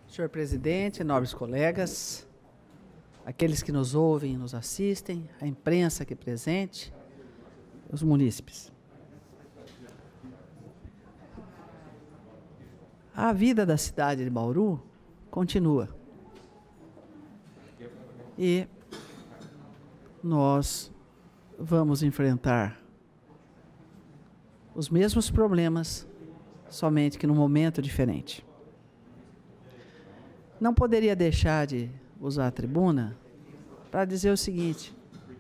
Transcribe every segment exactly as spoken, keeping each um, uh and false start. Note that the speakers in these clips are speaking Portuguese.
Senhor presidente, nobres colegas, aqueles que nos ouvem e nos assistem, a imprensa aqui presente, os munícipes. A vida da cidade de Bauru continua. E nós vamos enfrentar os mesmos problemas, somente que num momento diferente. Não poderia deixar de usar a tribuna para dizer o seguinte: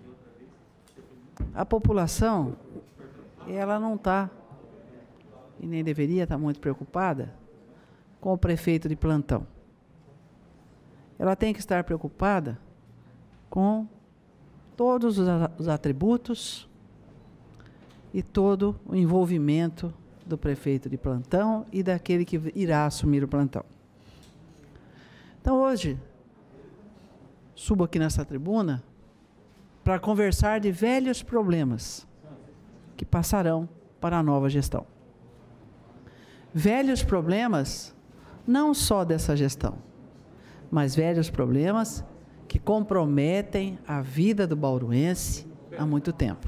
a população, ela não está, e nem deveria estar muito preocupada com o prefeito de plantão. Ela tem que estar preocupada com todos os atributos e todo o envolvimento do prefeito de plantão e daquele que irá assumir o plantão. Então, hoje, subo aqui nessa tribuna para conversar de velhos problemas que passarão para a nova gestão. Velhos problemas não só dessa gestão, mas velhos problemas que comprometem a vida do bauruense há muito tempo.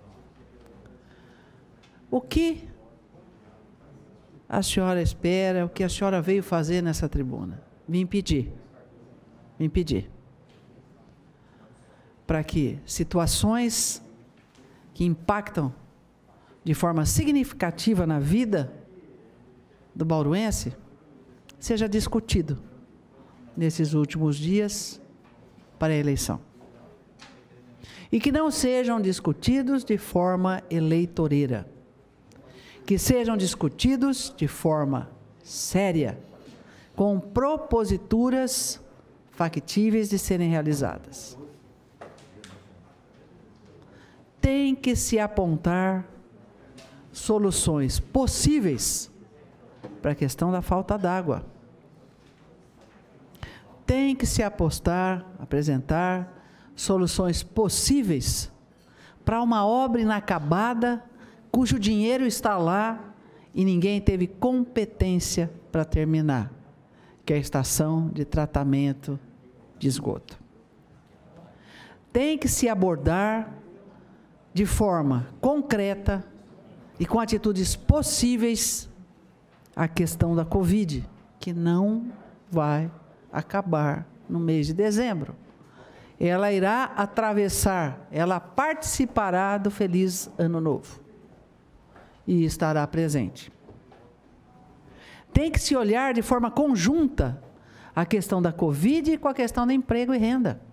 O que a senhora espera, o que a senhora veio fazer nessa tribuna? Vim pedir, vim pedir, para que situações que impactam de forma significativa na vida do bauruense seja discutido nesses últimos dias para a eleição. E que não sejam discutidos de forma eleitoreira, que sejam discutidos de forma séria, com proposituras factíveis de serem realizadas. Tem que se apontar soluções possíveis para a questão da falta d'água. Tem que se apostar, apresentar soluções possíveis para uma obra inacabada, cujo dinheiro está lá e ninguém teve competência para terminar, que é a estação de tratamento de esgoto. Tem que se abordar de forma concreta e com atitudes possíveis a questão da Covid, que não vai acabar no mês de dezembro. Ela irá atravessar, ela participará do Feliz Ano Novo e estará presente. Tem que se olhar de forma conjunta a questão da Covid com a questão do emprego e renda.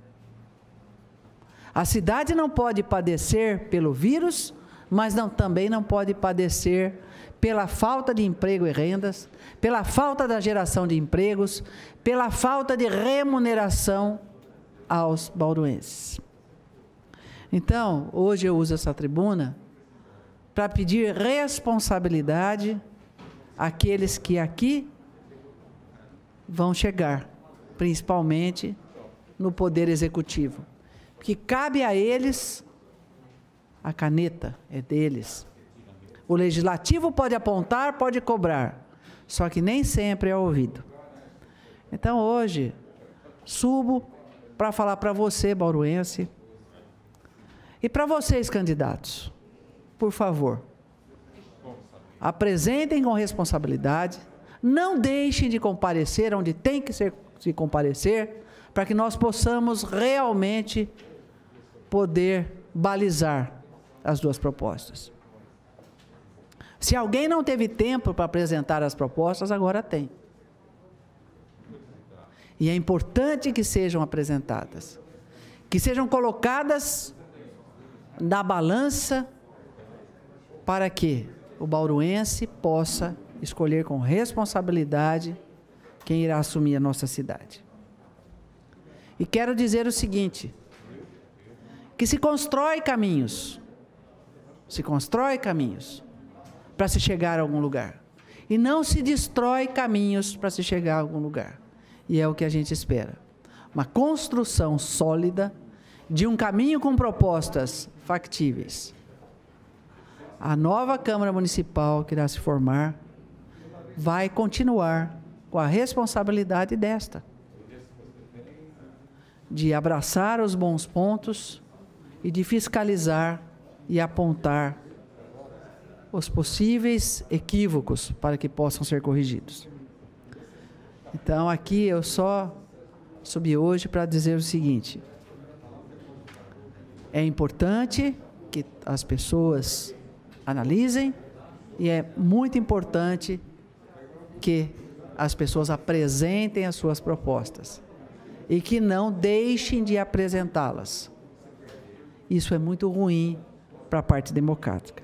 A cidade não pode padecer pelo vírus, mas não, também não pode padecer pela falta de emprego e rendas, pela falta da geração de empregos, pela falta de remuneração aos bauruenses. Então, hoje eu uso essa tribuna para pedir responsabilidade àqueles que aqui vão chegar, principalmente no Poder Executivo, porque cabe a eles, a caneta é deles. O Legislativo pode apontar, pode cobrar, só que nem sempre é ouvido. Então, hoje, subo para falar para você, bauruense, e para vocês, candidatos, por favor, apresentem com responsabilidade, não deixem de comparecer onde tem que ser, se comparecer, para que nós possamos realmente poder balizar as duas propostas. Se alguém não teve tempo para apresentar as propostas, agora tem. E é importante que sejam apresentadas, que sejam colocadas na balança para que o bauruense possa escolher com responsabilidade quem irá assumir a nossa cidade. E quero dizer o seguinte, que se constrói caminhos, se constrói caminhos para se chegar a algum lugar, e não se destrói caminhos para se chegar a algum lugar. E é o que a gente espera. Uma construção sólida de um caminho com propostas factíveis. A nova Câmara Municipal que irá se formar vai continuar com a responsabilidade desta, de abraçar os bons pontos e de fiscalizar e apontar os possíveis equívocos para que possam ser corrigidos. Então, aqui eu só subi hoje para dizer o seguinte: é importante que as pessoas analisem e é muito importante que as pessoas apresentem as suas propostas e que não deixem de apresentá-las. Isso é muito ruim para a parte democrática.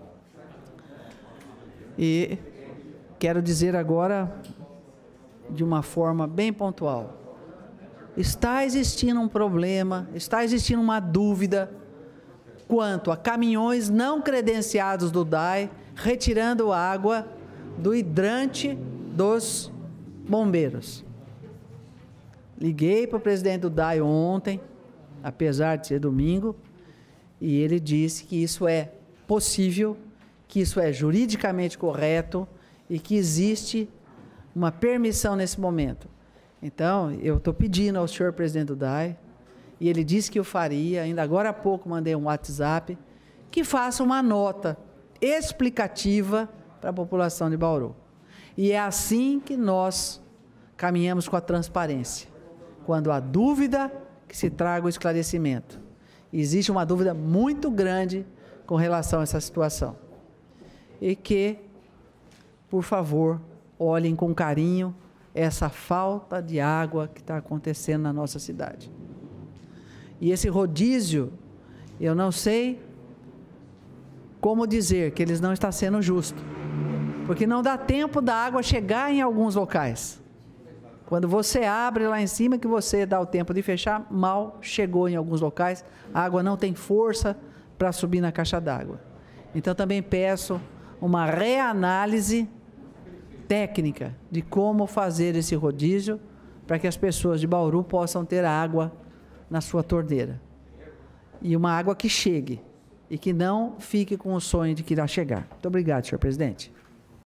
E quero dizer agora, de uma forma bem pontual, está existindo um problema, está existindo uma dúvida quanto a caminhões não credenciados do D A I retirando água do hidrante dos bombeiros. Liguei para o presidente do D A I ontem, apesar de ser domingo, e ele disse que isso é possível, que isso é juridicamente correto e que existe uma permissão nesse momento. Então, eu estou pedindo ao senhor presidente do D A I, e ele disse que eu faria, ainda agora há pouco mandei um WhatsApp, que faça uma nota explicativa para a população de Bauru. E é assim que nós caminhamos com a transparência. Quando há dúvida, que se traga o esclarecimento. Existe uma dúvida muito grande com relação a essa situação. E que, por favor, olhem com carinho essa falta de água que está acontecendo na nossa cidade. E esse rodízio, eu não sei como dizer que eles não está sendo justo, porque não dá tempo da água chegar em alguns locais. Quando você abre lá em cima, que você dá o tempo de fechar, mal chegou em alguns locais, a água não tem força para subir na caixa d'água. Então, também peço uma reanálise técnica de como fazer esse rodízio para que as pessoas de Bauru possam ter água na sua torneira. E uma água que chegue e que não fique com o sonho de que irá chegar. Muito obrigado, senhor presidente.